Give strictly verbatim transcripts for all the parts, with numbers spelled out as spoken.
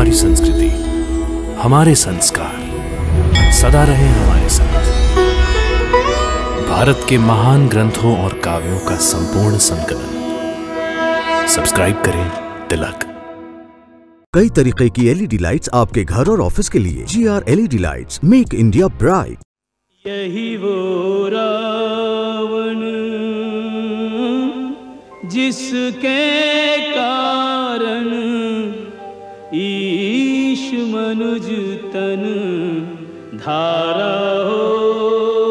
हमारी संस्कृति, हमारे संस्कार सदा रहे हमारे साथ। भारत के महान ग्रंथों और काव्यों का संपूर्ण संकलन। सब्सक्राइब करें तिलक। कई तरीके की एलईडी लाइट्स आपके घर और ऑफिस के लिए। G R LED lights, make India bright. यही वो रावण जिसके कारण ईश मनुज तन धारा हो,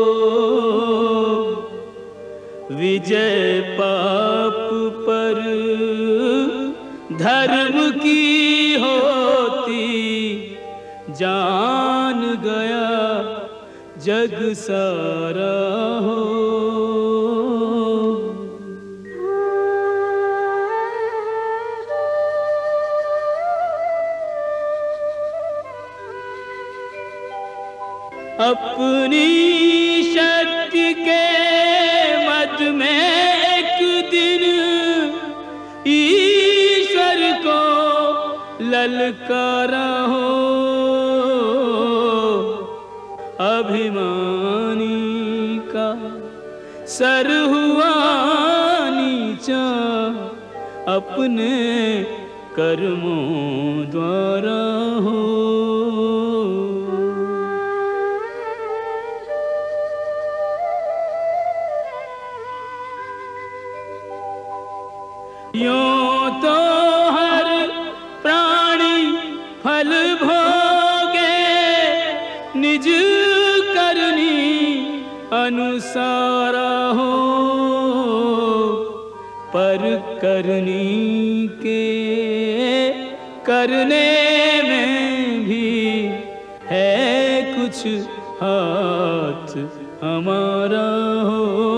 विजय पाप पर धर्म की होती, जान गया जग सारा हो। अपनी शक्ति के मद में एक दिन ईश्वर को ललकारा हो, अभिमानी का सर हुआ नीचा अपने कर्मों द्वारा हो। यूं तो हर प्राणी फल भोगे निज करनी अनुसारा हो, पर करनी के करने में भी है कुछ हाथ हमारा हो।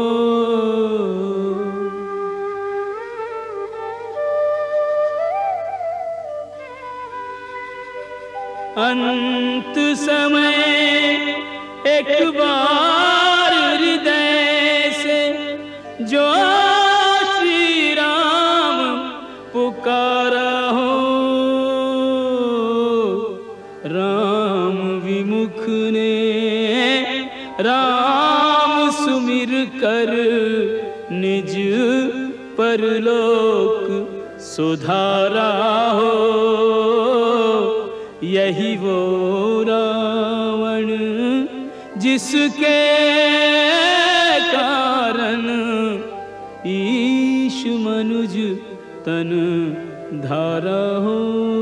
अंत समय एक बार हृदय से जो श्री राम पुकारा हो, राम विमुख ने राम सुमिर कर निज परलोक सुधारा हो। यही वो रावण जिसके कारण ईश मनुज तन धारा हो।